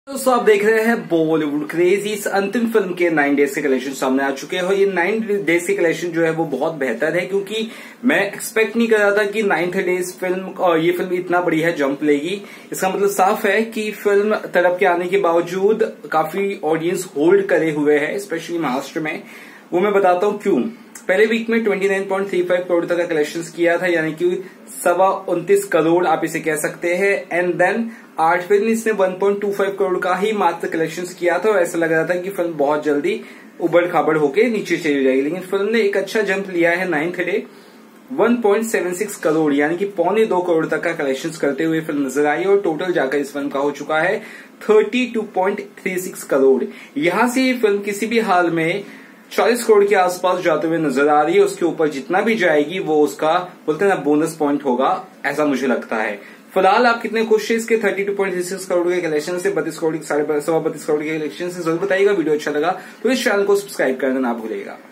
दोस्तों आप देख रहे हैं बॉलीवुड क्रेज। इस अंतिम फिल्म के 9 डेज के कलेक्शन सामने आ चुके हैं और ये 9 डेज के कलेक्शन जो है वो बहुत बेहतर है, क्योंकि मैं एक्सपेक्ट नहीं कर रहा था कि 9th डेज फिल्म और ये फिल्म इतना बढ़िया जंप लेगी। इसका मतलब साफ है कि फिल्म तड़प के आने के बावजूद काफी ऑडियंस होल्ड करे हुए है, स्पेशली महाराष्ट्र में। वो मैं बताता हूँ क्यों। पहले वीक में 29.35 करोड़ तक का कलेक्शन किया था, यानी कि 29.25 करोड़ आप इसे कह सकते हैं। एंड देन 8वें दिन इसने 1.25 करोड़ का ही मात्र कलेक्शन किया था और ऐसा लग रहा था कि फिल्म बहुत जल्दी उबड़ खाबड़ होके नीचे चली जाएगी, लेकिन फिल्म ने एक अच्छा जंप लिया है। 9th डे 1.76 करोड़ यानी कि 1.25 करोड़ तक का कलेक्शन करते हुए फिल्म नजर आई और टोटल जाकर इस फिल्म का हो चुका है 32.36 करोड़। यहां से ये फिल्म किसी भी हाल में 40 करोड़ के आसपास जाते हुए नजर आ रही है। उसके ऊपर जितना भी जाएगी वो उसका बोलते हैं ना बोनस पॉइंट होगा, ऐसा मुझे लगता है। फिलहाल आप कितने खुश हैं इसके 32.36 करोड़ के कलेक्शन से, 32 करोड़ 32.25 करोड़ के कलेक्शन से? जरूर बताइएगा। वीडियो अच्छा लगा तो इस चैनल को सब्सक्राइब करना ना भूलिएगा।